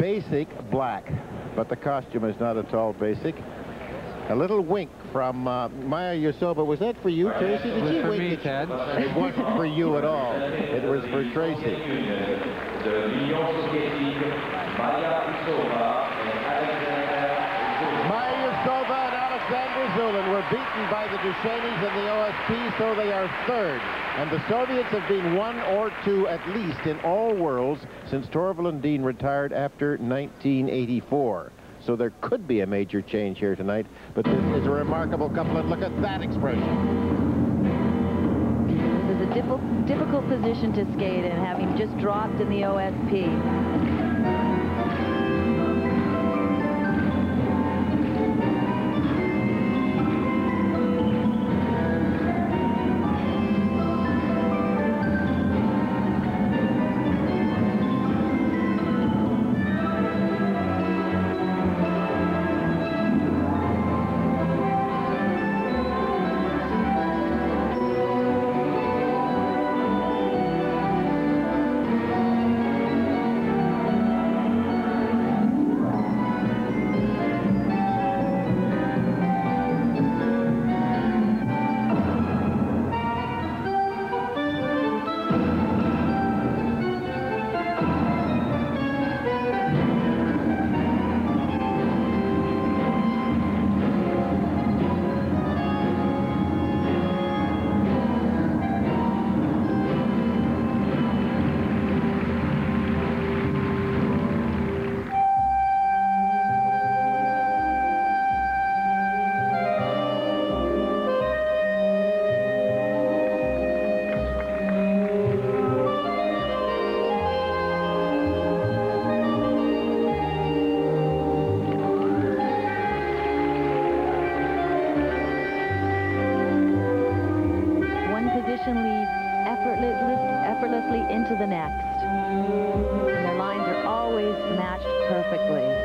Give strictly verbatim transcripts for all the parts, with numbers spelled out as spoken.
basic black, but the costume is not at all basic. A little wink from uh, Maya Yosoba. Was that for you, Tracy? Did it was you for wink me, at Ted. It wasn't for you at all. It was for Tracy. Maya Yosoba and Alexander Zulin were beaten by the Duchenes and the O S P, so they are third. And the Soviets have been one or two at least in all worlds since Torvill and Dean retired after nineteen eighty-four. So there could be a major change here tonight, but this is a remarkable couple, and look at that expression. This is a diff difficult position to skate in, having just dropped in the O S P. Into the next. And their lines are always matched perfectly.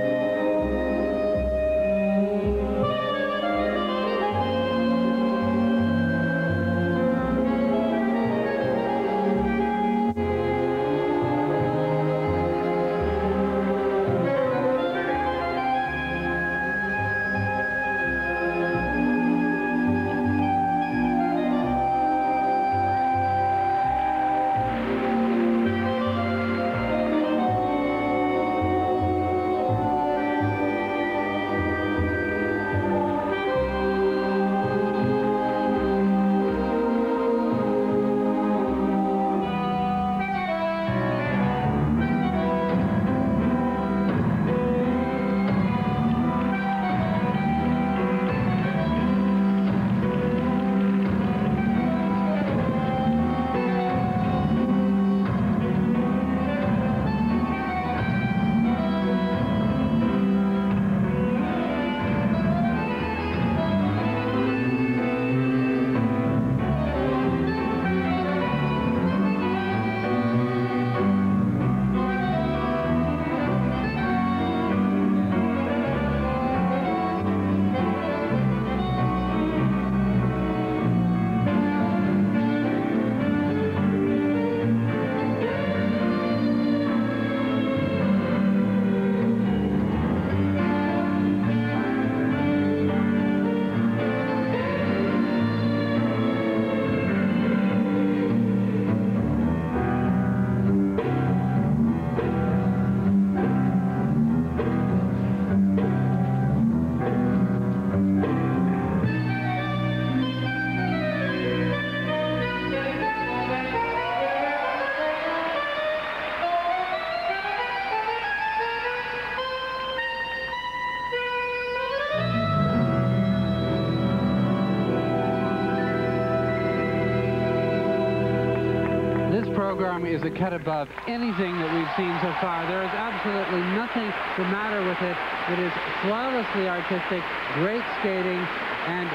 Program is a cut above anything that we've seen so far. There is absolutely nothing the matter with it. It is flawlessly artistic, great skating, and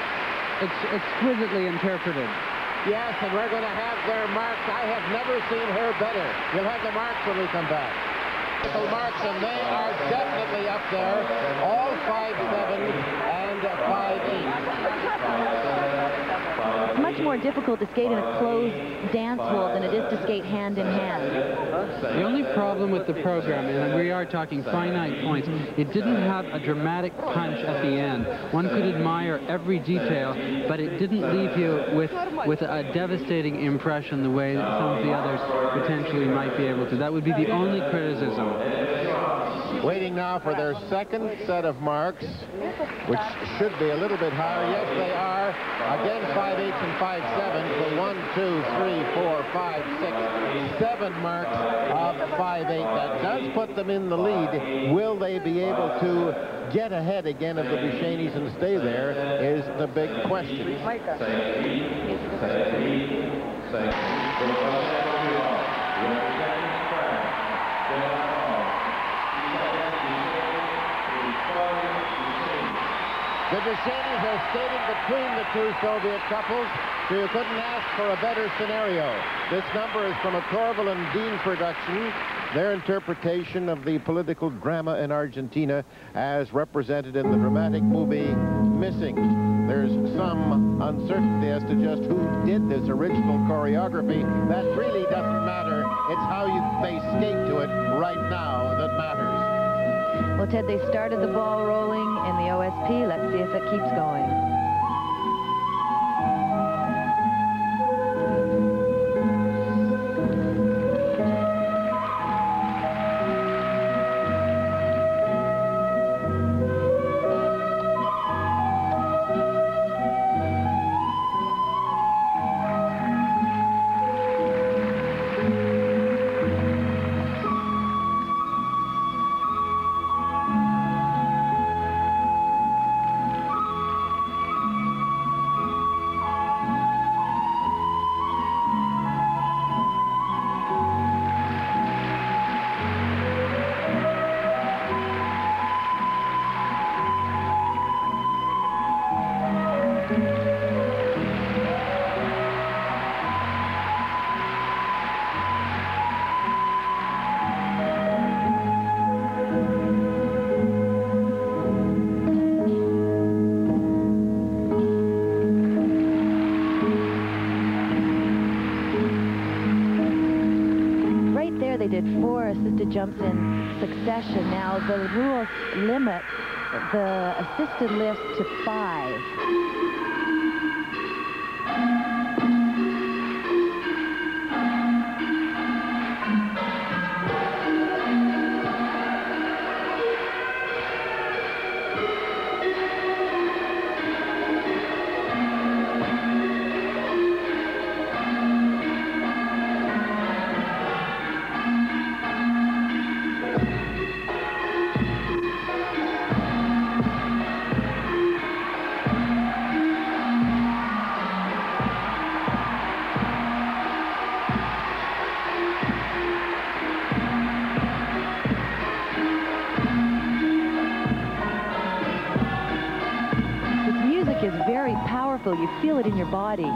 ex exquisitely interpreted. Yes, and we're going to have their marks. I have never seen her better. You'll have the marks when we come back. Marks, and they are definitely up there. All five seven and five eight. Much more difficult to skate in a closed dance hall than it is to skate hand in hand. The only problem with the program, and we are talking finite points, it didn't have a dramatic punch at the end. One could admire every detail, but it didn't leave you with, with a devastating impression the way that some of the others potentially might be able to. That would be the only criticism. Waiting now for their second set of marks, which should be a little bit higher. Yes, they are. Again, five eighths and five sevens. So one, two, three, four, five, six, seven marks of five eight. That does put them in the lead. Will they be able to get ahead again of the Ducheneys and stay there is the big question. The Ducheneys are skating between the two Soviet couples, so you couldn't ask for a better scenario. This number is from a Torvill and Dean production, their interpretation of the political drama in Argentina as represented in the dramatic movie Missing. There's some uncertainty as to just who did this original choreography. That really doesn't matter. It's how you they skate to it right now that matters. Well, Ted, they started the ball rolling in the O S P. Let's see if it keeps going. They did four assisted jumps in succession. Now the rules limit the assisted lifts to five. Is very powerful. You feel it in your body.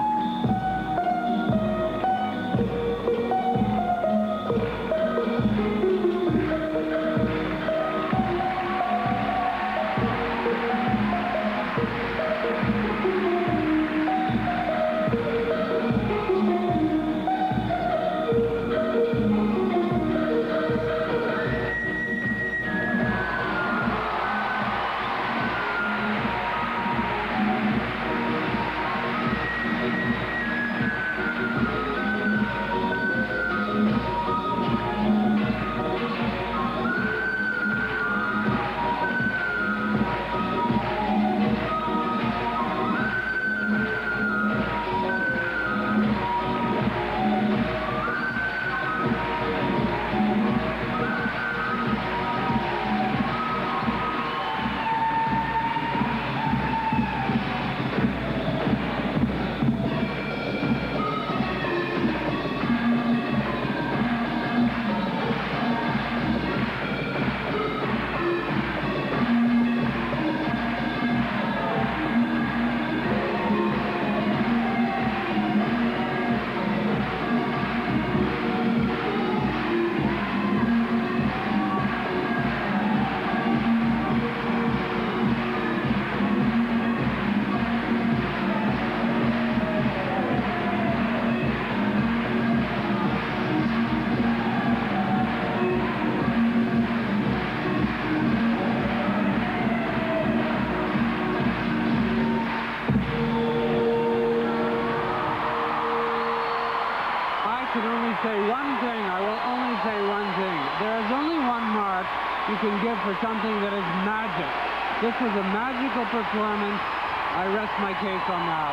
you can give for something that is magic. This was a magical performance. I rest my case on that.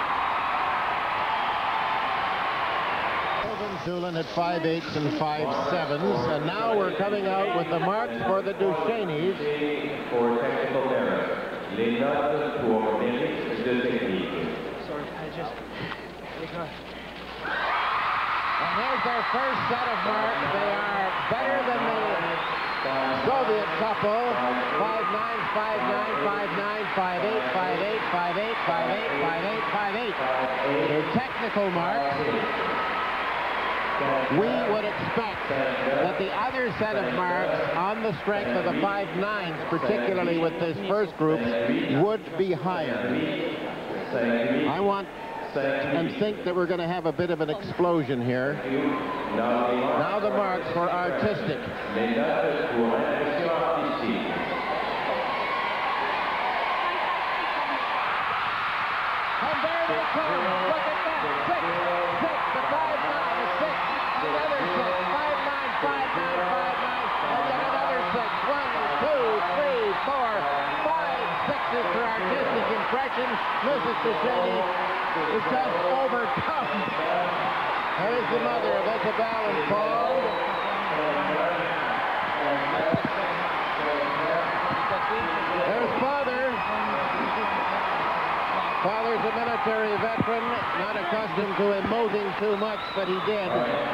Zulin at five eighths and five sevens, and now we're coming out with the marks for the Ducheneys. For technical error, les notes pour mérite de technique. Sorry, I just... And here's their first set of marks. They are better than the Soviet couple. five nine, five nine, five nine, five eight, five eight, five eight, five eight, five eight, five eight. They're technical marks. We would expect that the other set of marks on the strength of the five nines, particularly with this first group, would be higher. I want and think that we're going to have a bit of an explosion here. Now the marks for artistic. And there they come. Look at that. Six, six, the five nine, a six, another six, five nine, five nine, five nine, and then another six. One, two, three, four, five sixes for artistic impression. Missus Duchesne is just overcome. There's the mother of Isabel and Paul. There's father. Father's a military veteran, not accustomed to emoting too much, but he did.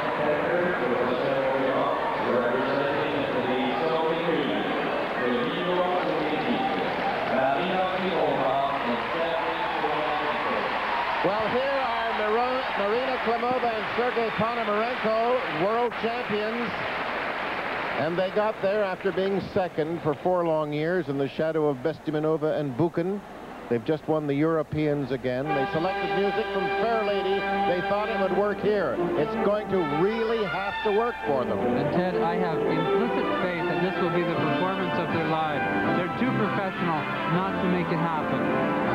Well, here are Marina Klimova and Sergei Ponomarenko, world champions. And they got there after being second for four long years in the shadow of Bestiminova and Buchan. They've just won the Europeans again. They selected music from Fair Lady. They thought it would work here. It's going to really have to work for them. And Ted, I have implicit faith that this will be the performance of their lives. They're too professional not to make it happen.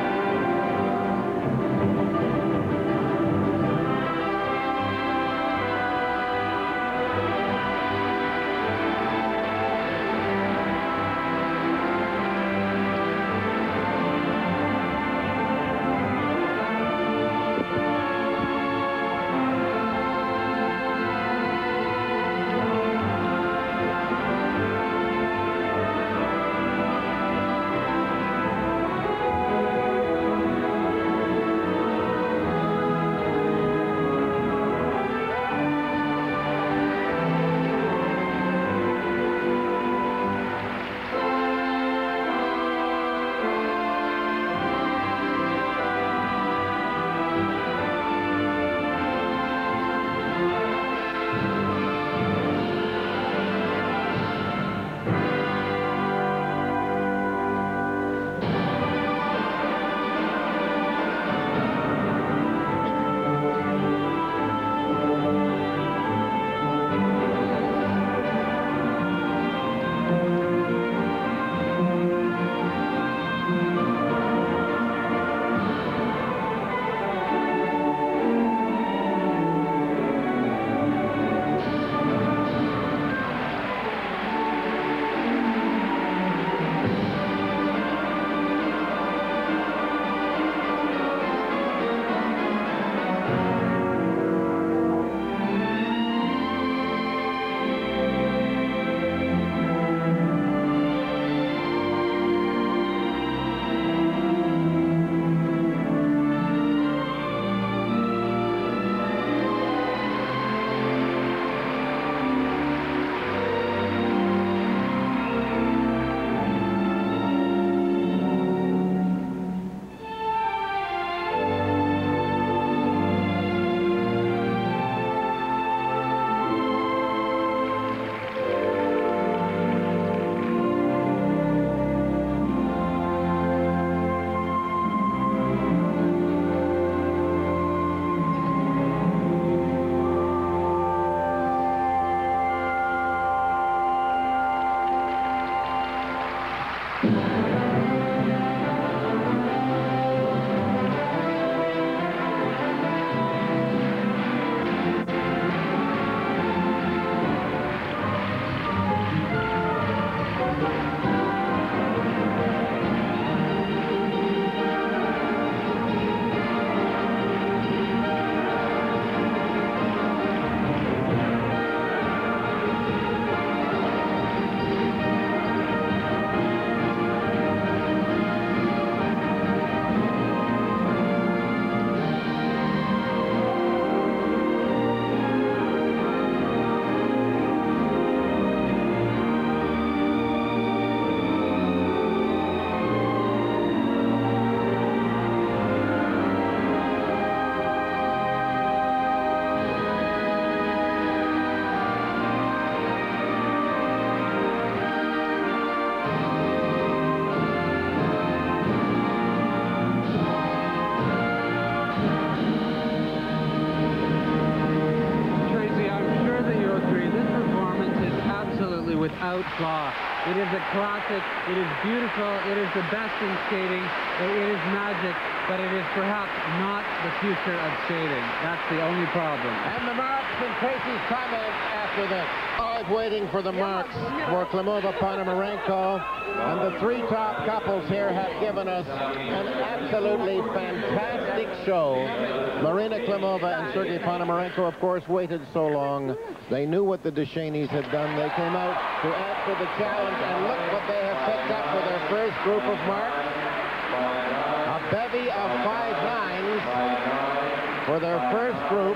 outlaw. It is a classic. It is beautiful. It is the best in skating. It is magic, but it is perhaps not the future of skating. That's the only problem. And the marks and Tracy's comments after this. Five waiting for the marks for Klimova, Ponomarenko. And the three top couples here have given us an absolutely fantastic show. Marina Klimova and Sergei Ponomarenko, of course, waited so long. They knew what the Duchenes had done. They came out to answer the challenge, and look what they have picked up for their first group of marks. A bevy of five nines for their first group.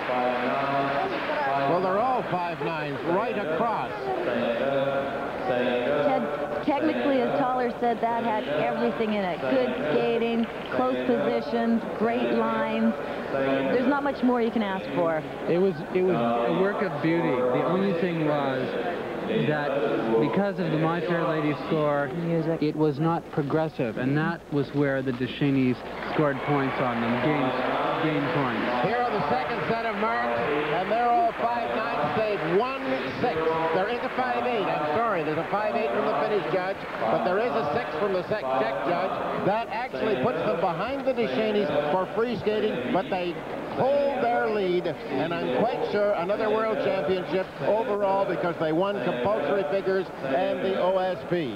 Well, they're all five nines right across. Ted, technically, as Toller said, that had everything in it. Good skating, close positions, great lines. There's not much more you can ask for. It was, it was a work of beauty. The only thing was that because of the My Fair Lady score, Music. it was not progressive, and that was where the Duchenes scored points on them, gained, gained points. Here are the second set of marks, and they're all five nines. They've won six. There is a five eight. I'm sorry, there's a five eight from the Finnish judge, but there is a six from the Czech judge. That actually puts them behind the Duchenes for free skating, but they hold their lead, and I'm quite sure another world championship overall because they won compulsory figures and the O S P.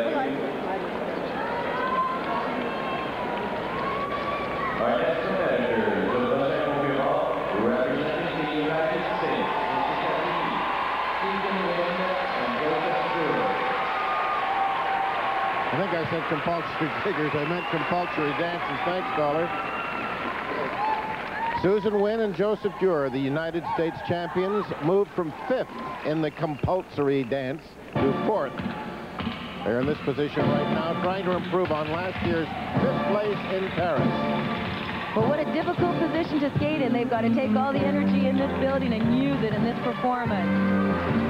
Our next competitors of the second group, representing the United States, Stephen Wynn and Joseph Stewart. I think I said compulsory figures. I meant compulsory dances. Thanks, Dollar. Susan Wynn and Joseph Dewar, the United States champions, moved from fifth in the compulsory dance to fourth. They're in this position right now, trying to improve on last year's fifth place in Paris. But what a difficult position to skate in. They've got to take all the energy in this building and use it in this performance.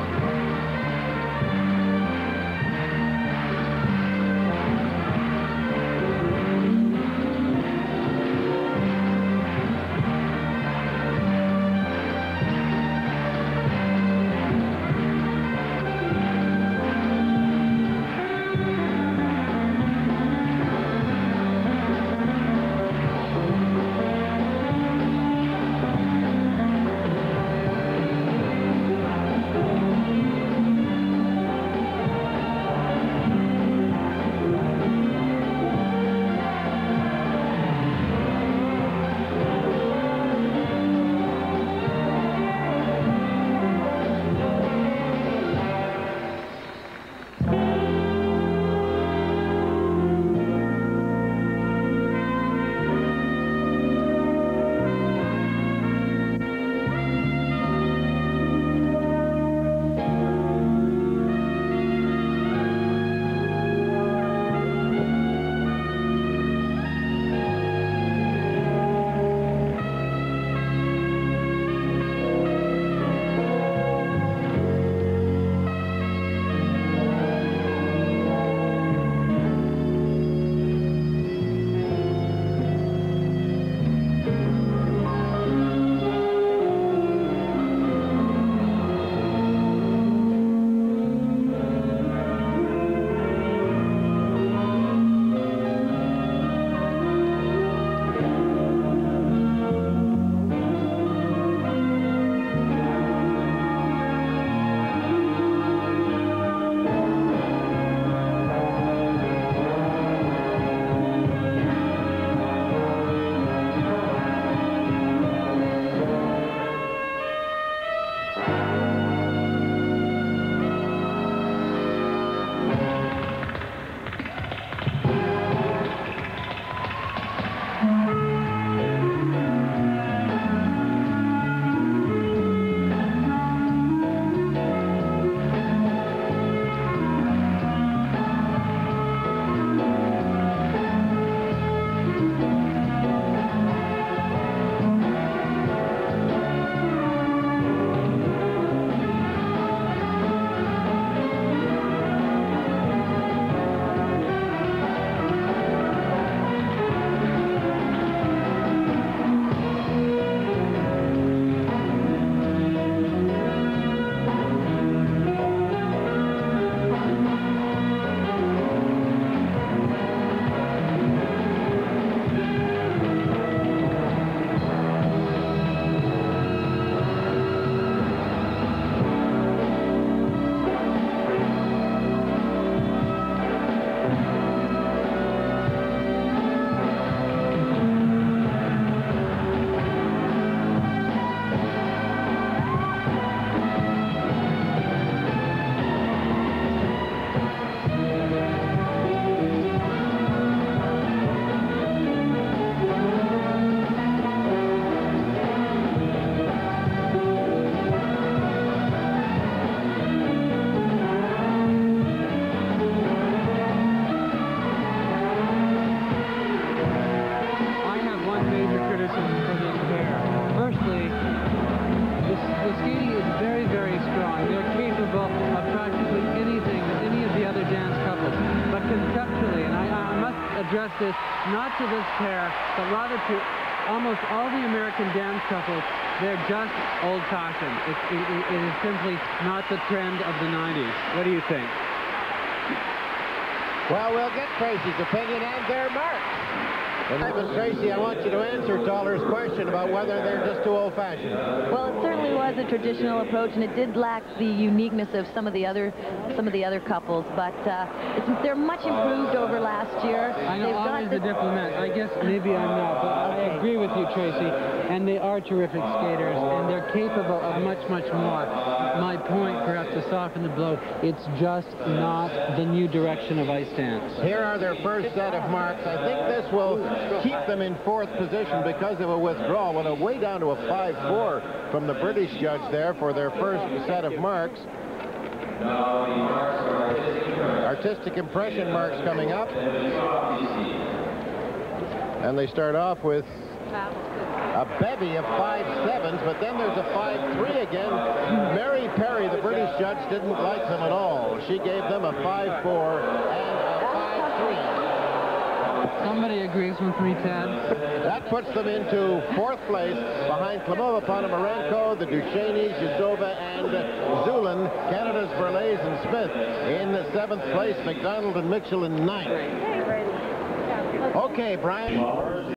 address this not to this pair, but rather to almost all the American dance couples. They're just old-fashioned. It, it, it is simply not the trend of the nineties. What do you think? Well, we'll get Tracy's opinion and their marks. And Miss Tracy, I want you to answer Toller's question about whether they're just too old-fashioned. Well, it certainly was a traditional approach, and it did lack the uniqueness of some of the other some of the other couples. But uh, it's, they're much improved over last year. I know They've always got the diplomat. I guess maybe I'm not, but I agree with you, Tracy. And they are terrific skaters, and they're capable of much, much more. My point, perhaps to soften the blow, it's just not the new direction of ice dance. Here are their first set of marks. I think this will keep them in fourth position because of a withdrawal. Went way down to a five four from the British judge there for their first set of marks. Artistic impression marks coming up. And they start off with a bevy of five sevens, but then there's a five three again. Mary Perry, the British judge, didn't like them at all. She gave them a five four and a five three. Somebody agrees with me, Ted. That puts them into fourth place behind Klimova, Ponomarenko, the Duchenes, Yuzova, and Zulin. Canada's Verlays and Smith in the seventh place. McDonald and Mitchell in ninth. Okay, Brian.